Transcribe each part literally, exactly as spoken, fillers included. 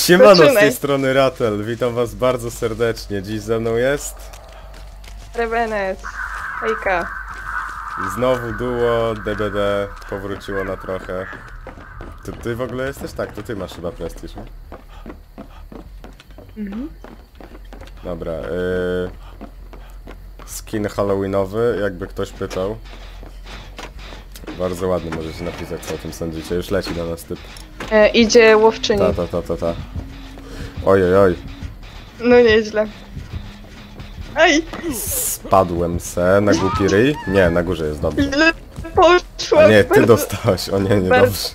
Siemano, z tej Zaczynaj. strony Ratel, witam was bardzo serdecznie. Dziś ze mną jest Revenes. Hejka. znowu duo, D B D powróciło na trochę. To ty w ogóle jesteś? Tak, to ty masz chyba prestiż, nie? Mhm. Dobra, yy... skin halloweenowy, jakby ktoś pytał. Bardzo ładny, możecie napisać, co o tym sądzicie. Już leci do nas typ. E, idzie łowczyni. Ta, ta, ta, ta, ta. Oj, oj, oj. No nieźle. Aj! Spadłem se na głupi ryj. Nie, na górze jest dobrze. Ile poszło? A nie, ty bardzo... dostałeś. O nie, nie bardzo- dobrze.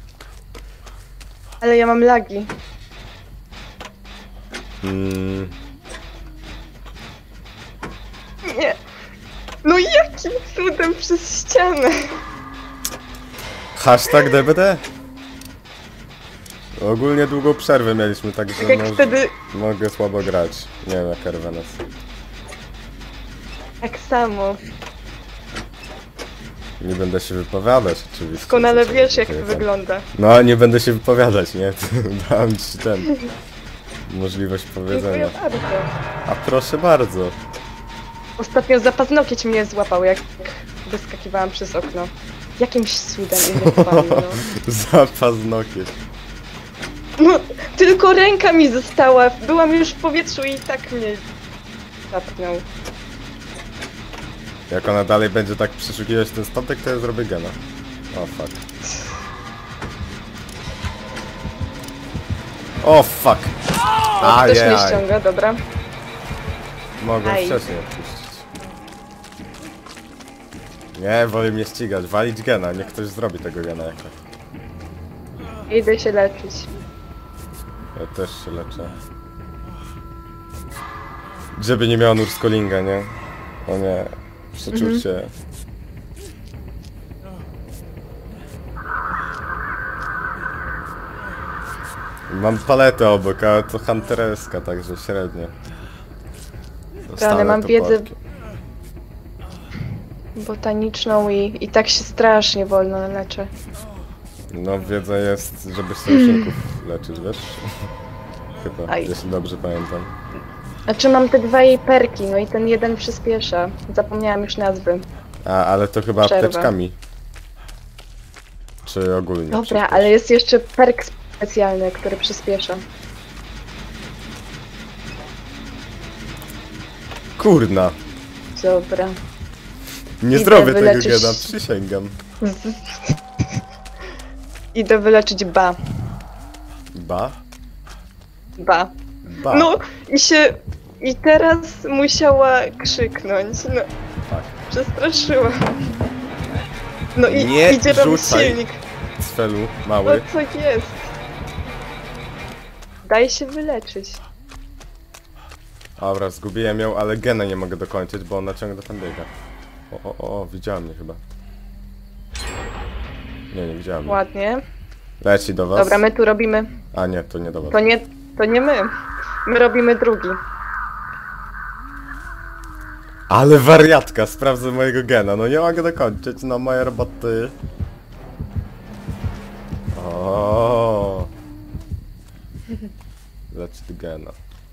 Ale ja mam lagi. Mm, Nie. No jakim cudem przez ścianę? hashtag D B D? Ogólnie długą przerwę mieliśmy, także Tak jak może, wtedy... mogę słabo grać. Nie wiem jak Revenes. Tak samo. Nie będę się wypowiadać oczywiście. Doskonale co wiesz to jak jest. wygląda. No, nie będę się wypowiadać, nie? Dałem ci ten... możliwość Dziękuję powiedzenia. bardzo. A proszę bardzo. Ostatnio za paznokieć mnie złapał, jak wyskakiwałam przez okno. Jakimś cudem inwentowali, no. Za paznokieć. No, tylko ręka mi została. Byłam już w powietrzu i tak mnie zapnął. Jak ona dalej będzie tak przeszukiwać ten statek, to ja zrobię gena. O fuck. O fuck. O, ktoś mnie Ajaj. ściąga, dobra. Mogę Aj. wcześniej odpuścić. Nie, woli mnie ścigać. Walić gena. Niech ktoś zrobi tego gena jakoś. Idę się leczyć. Ja też się leczę. Żeby nie miała nurskolinga, nie? O nie. Przeczucie. Mam paletę obok, ale to huntereska, także średnio. Dostanę mam to wiedzę- podki. Botaniczną i, i tak się strasznie wolno leczę. No, wiedza jest, żeby sojuszników leczyć, wiesz? Chyba, Aj. jeśli dobrze pamiętam. Znaczy mam te dwa jej perki, no i ten jeden przyspiesza. Zapomniałam już nazwy. A, ale to chyba Przerwa. apteczkami. Czy ogólnie? Dobra, przyspiesz? ale jest jeszcze perk specjalny, który przyspiesza. Kurna! Dobra. Nie Idę zrobię tego wyleczyć- gena, przysięgam. Idę wyleczyć ba. Ba? Ba. Ba. No i się... I teraz musiała krzyknąć. No, Tak. przestraszyła. No i Nie idzie robić rzucaj. silnik. Cfelu, No mały. co jest? Daj się wyleczyć. Dobra, zgubiłem ją, ale gena nie mogę dokończyć, bo ona ciągle tam biega. O, o, o, o, widziała mnie chyba. Nie, nie widziała mnie. Ładnie. Leci do was. Dobra, my tu robimy... A nie, to nie do was. To nie, to nie my. My robimy drugi. Ale wariatka, sprawdzę mojego gena. No nie mogę dokończyć, no moje roboty. O. Leci do gena.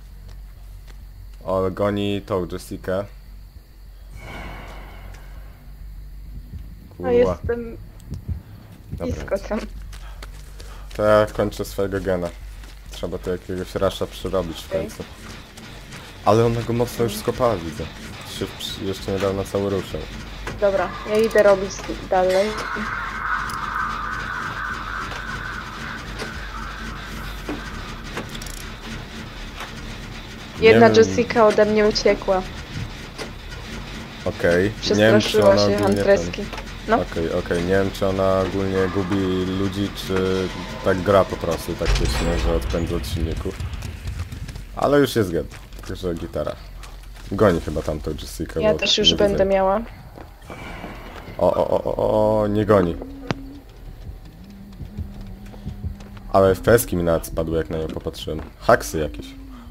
O, goni tą Jessikę. A Kurwa. jestem Dobra. blisko tam. To ja kończę swojego gena. Trzeba tu jakiegoś rasza przyrobić w Okej. końcu. Ale ona go mocno już skopała, widzę. Się przy- jeszcze niedawno cały ruszył. Dobra, ja idę robić dalej. Jedna Nie wiem- Jessica ode mnie uciekła. Okej. Nie wiem, czy Przestraszyła ona się ogólnie ten- Huntreski. No. Okej, okej. Nie wiem, czy ona ogólnie gubi ludzi, czy tak gra po prostu taktycznie, że odpędza od silników. Ale już jest gen. Także gitara. Goni chyba tamtą Jessica. Ja bo też nie już widzę. będę miała. O, o, o, o, o, nie goni. Ale F P S-ki mi nawet spadły, jak na nią popatrzyłem. Haksy jakieś.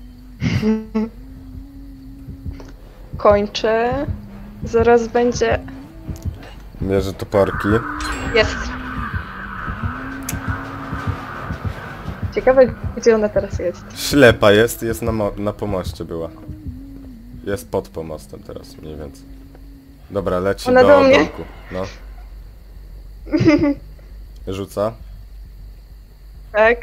Kończę. Zaraz będzie... Mierzę toporki. Jest. Ciekawe, gdzie ona teraz jest. Ślepa jest, jest na, mo na pomoście była. Jest pod pomostem teraz, mniej więcej. Dobra, leci Ona do do mnie. domku. No. Rzuca. Tak.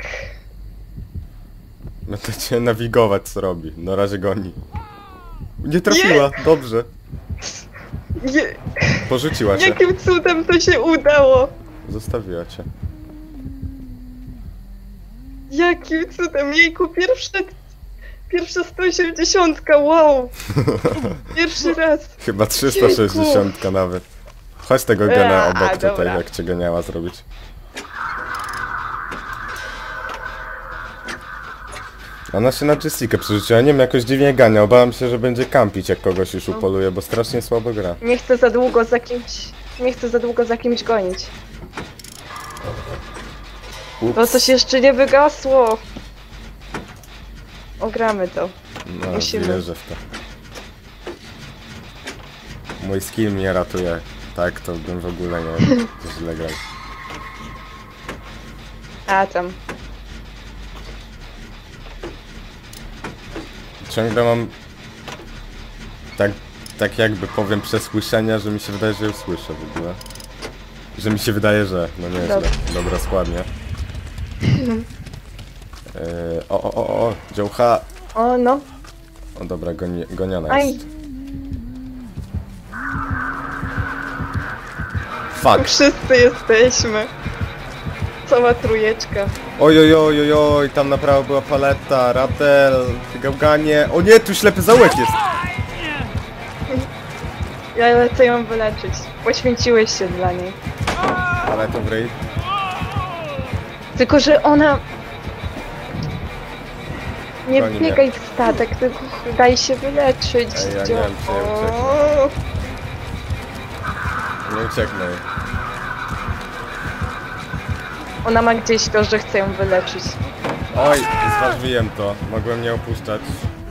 Będę cię nawigować, co robi. Na razie goni. Nie trafiła, dobrze. Je Porzuciła cię. jakim cudem to się udało? Zostawiła cię. Jakim cudem? Jejku, pierwsze... Pierwsza sto osiemdziesiąt, wow! Pierwszy raz. Chyba trzysta sześćdziesiąt nawet. Chodź tego gena A, obok tutaj, dobra. jak cię geniała zrobić. Ona się na Jessica przerzuciła, nie wiem, jakoś dziwnie gania. Obałem się, że będzie kampić, jak kogoś już upoluje, bo strasznie słabo gra. Nie chcę za długo za kimś... Nie chcę za długo za kimś gonić. Bo Ups. coś jeszcze nie wygasło. Ogramy to. No, musimy. wierzę w to. Mój skill mnie ratuje. Tak, to bym w ogóle nie źle grał. A tam. Ciągle mam... Tak, tak jakby powiem przesłyszenia, że mi się wydaje, że ją słyszę w ogóle. Że mi się wydaje, że... No nie, Dobra. źle. Dobra, składnie. Yy, o, o, o, o, działcha. O, no. O dobra, goni, goniona Aj. jest. Fuck. Wszyscy jesteśmy. Cała trójeczka. Oj, oj, oj, oj, oj, tam na prawo była paleta, ratel, gałganie. O nie, tu ślepy zaułek jest. Ja lecę ją wyleczyć. Poświęciłeś się dla niej. Paletą w ryj. Tylko, że ona... Nie Goni mnie. biegaj w statek, tylko daj się wyleczyć. Ej, ja nie dzio- wiem, czy ja ucieknę. O, Nie ucieknę jej. Ona ma gdzieś to, że chce ją wyleczyć. Oj, zważyłem to. Mogłem nie opuszczać.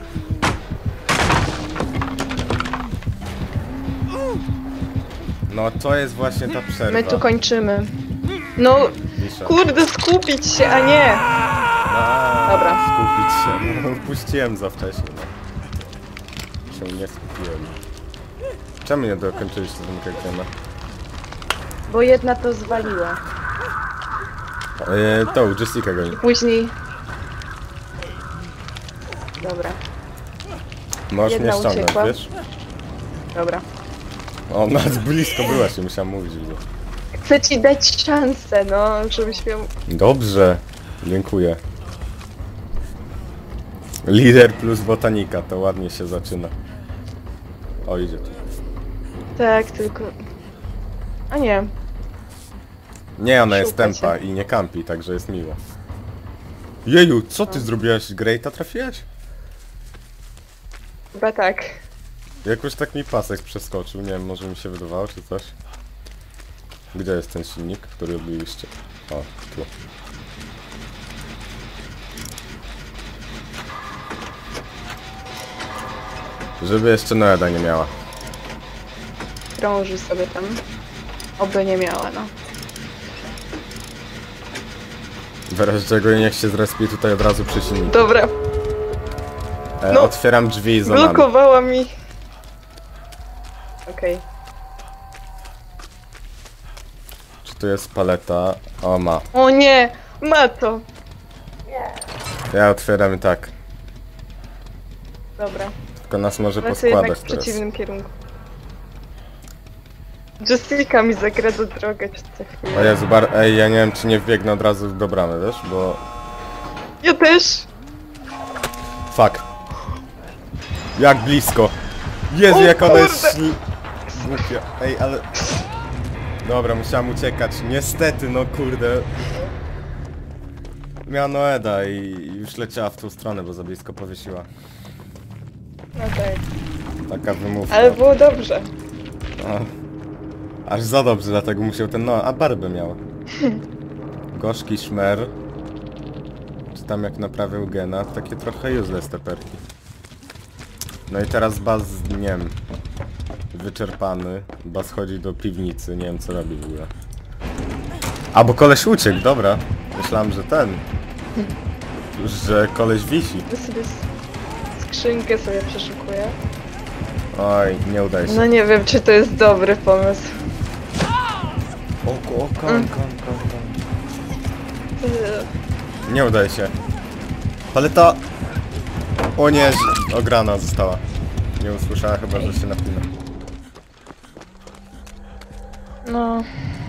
No to jest właśnie ta przerwa. My tu kończymy. No, Wisza. kurde, skupić się, a nie! A, Dobra. Skupić się. No, puściłem za wcześnie. No. Się nie skupiłem. Czemu nie dokończyliście ten gena? Bo jedna to zwaliła. Eee, to, Jessica goni. Później... Dobra, Możesz Jedna mnie ściągnąć, uciekła. wiesz? dobra. O, nawet blisko była się, musiałem mówić. Że... Chcę ci dać szansę, no, żebyś miał... Dobrze, dziękuję. Lider plus botanika, to ładnie się zaczyna. O, idzie tu. Tak, tylko... A nie, Nie, ona jest Szuka tempa cię. i nie kampi, także jest miło. Jeju, co ty zrobiłaś? Greata trafiłaś? chyba tak. Jakoś tak mi pasek przeskoczył, nie wiem, może mi się wydawało czy coś. Gdzie jest ten silnik, który robiliście? O, tu. Żeby jeszcze Noeda nie miała. Krąży sobie tam. Oby nie miała, no. W razie czego niech się zrespi tutaj od razu przy silniku. Dobra, E, no. Otwieram drzwi za nami. blokowała mi. Okej. Czy tu jest paleta? O, ma. O nie! Ma to! Ja otwieram i tak. Dobra, Tylko nas może lecę jednak poskładać w teraz. przeciwnym kierunku. Jessica mi zakrada drogę przez co O chwilę. Jezu, bar... Ej, ja nie wiem czy nie wbiegnę od razu do bramy, wiesz? Bo... Ja też! Fuck. Jak blisko. Jezu, O jak ona jest kurde. śl... głupia. Ej, ale... Dobra, musiałam uciekać. Niestety, no kurde. Miała Noeda i już leciała w tą stronę, bo za blisko powiesiła. No tak. Taka wymówka. Ale było dobrze. No. Aż za dobrze, dlatego musiał ten no... A barbę miał. Gorzki szmer. Czy tam jak naprawił gena? Takie trochę useless te perki. No i teraz Baz, nie wiem, wyczerpany. Baz chodzi do piwnicy, nie wiem co robi w ogóle. A, bo koleś uciekł, dobra. Myślałem, że ten. że koleś wisi. Ja sobie s- skrzynkę sobie przeszukuję. Oj, nie udaje się. No nie wiem, czy to jest dobry pomysł. O, o, kon, Mm. kon, kon, kon. Yy, Nie udaje się. Paleta! O nie, ż- ograna została. Nie usłyszała chyba, że się napina. No,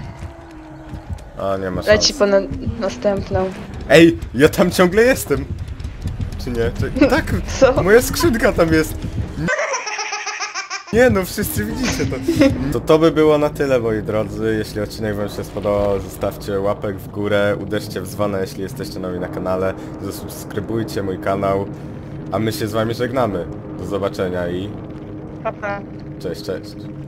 A, nie ma szans. leci po na następną. Ej, ja tam ciągle jestem! Czy nie? Czy... Tak! Co? Moja skrzynka tam jest! Nie no, wszyscy widzicie to. To to by było na tyle, moi drodzy. Jeśli odcinek wam się spodobał, zostawcie łapek w górę, uderzcie w dzwonę, jeśli jesteście nowi na kanale. Zasubskrybujcie mój kanał. A my się z wami żegnamy. Do zobaczenia i Pa, pa. cześć, cześć.